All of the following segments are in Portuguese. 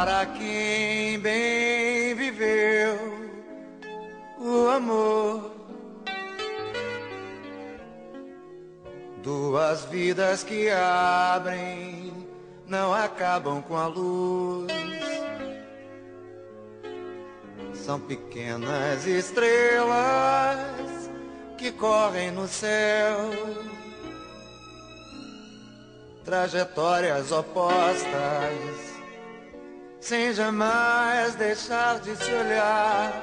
Para quem bem viveu o amor, duas vidas que abrem, não acabam com a luz. São pequenas estrelas que correm no céu, trajetórias opostas, sem jamais deixar de se olhar.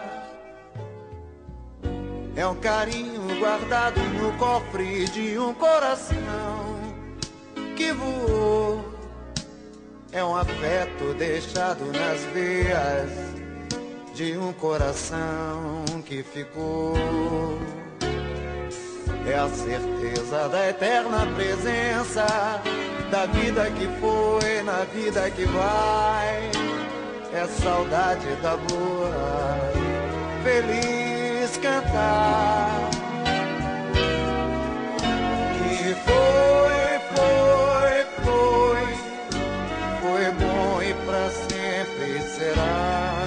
É um carinho guardado no cofre de um coração que voou. É um afeto deixado nas veias de um coração que ficou. É a certeza da eterna presença, da vida que foi, na vida que vai. É saudade da boa, feliz cantar. Que foi bom e pra sempre será.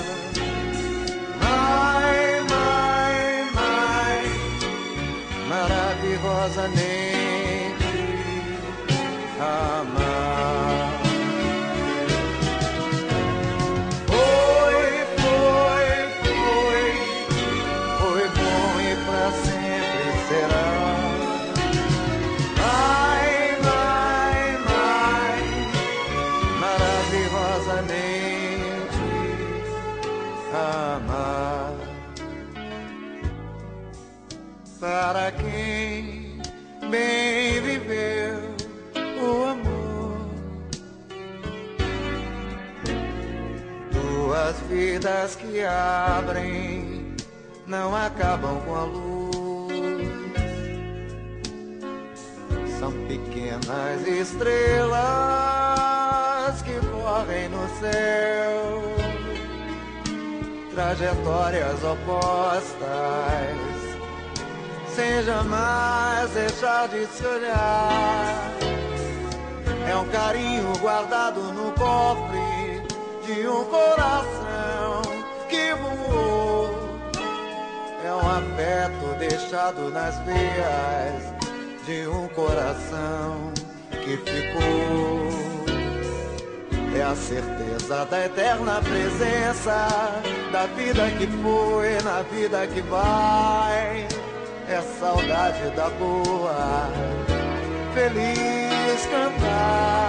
Maravilhosamente amar. Foi bom e pra sempre será. Maravilhosamente amar. Para quem bem viveu o amor, duas vidas que abrem, não acabam com a luz. São pequenas estrelas que correm no céu, trajetórias opostas, sem jamais deixar de se olhar. É um carinho guardado no cofre de um coração que voou. É um afeto deixado nas veias de um coração que ficou. É a certeza da eterna presença, da vida que foi, na vida que vai. É saudade da boa, feliz cantar.